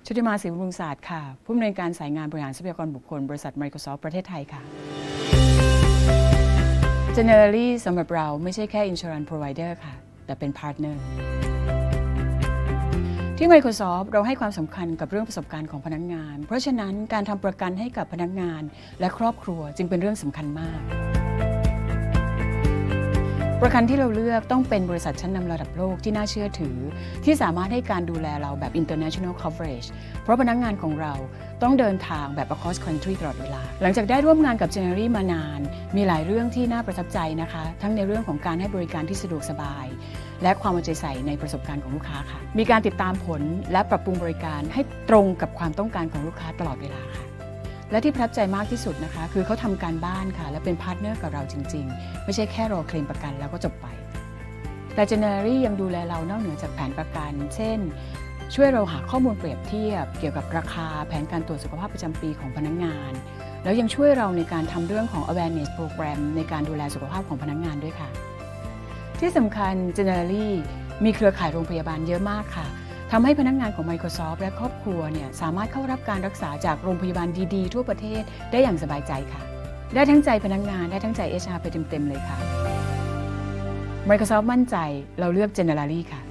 ชุติมาศรีบำรุงศาสตร์ค่ะผู้อำนวยการสายงานบริหารทรัพยากรบุคคลบริษัท Microsoft ประเทศไทยค่ะ Generally สำหรับเราไม่ใช่แค่ Insurance Provider ค่ะแต่เป็น Partner ที่ Microsoft เราให้ความสำคัญกับเรื่องประสบการณ์ของพนักงานเพราะฉะนั้นการทำประกันให้กับพนักงานและครอบครัวจึงเป็นเรื่องสำคัญมากประกันที่เราเลือกต้องเป็นบริษัทชั้นนำระดับโลกที่น่าเชื่อถือที่สามารถให้การดูแลเราแบบ international coverage เพราะพนักงานของเราต้องเดินทางแบบ across country ตลอดเวลาหลังจากได้ร่วมงานกับ Generali มานานมีหลายเรื่องที่น่าประทับใจนะคะทั้งในเรื่องของการให้บริการที่สะดวกสบายและความเอาใจใส่ในประสบการณ์ของลูกค้าค่ะมีการติดตามผลและปรับปรุงบริการให้ตรงกับความต้องการของลูกค้าตลอดเวลาค่ะและที่ประทับใจมากที่สุดนะคะคือเขาทำการบ้านค่ะและเป็นพาร์ทเนอร์กับเราจริงๆไม่ใช่แค่รอเคลมประกันแล้วก็จบไปแต่ Generali ยังดูแลเรานอกเหนือจากแผนประกันเช่นช่วยเราหาข้อมูลเปรียบเทียบเกี่ยวกับราคาแผนการตรวจสุขภาพประจำปีของพนักงานแล้วยังช่วยเราในการทำเรื่องของ awareness program ในการดูแลสุขภาพของพนักงานด้วยค่ะที่สำคัญ Generali มีเครือข่ายโรงพยาบาลเยอะมากค่ะทำให้พนักงานของ Microsoft และครอบครัวเนี่ยสามารถเข้ารับการรักษาจากโรงพยาบาลดีๆทั่วประเทศได้อย่างสบายใจค่ะได้ทั้งใจพนักงานได้ทั้งใจ HR ไปเต็มๆเลยค่ะ Microsoft มั่นใจเราเลือก Generali ค่ะ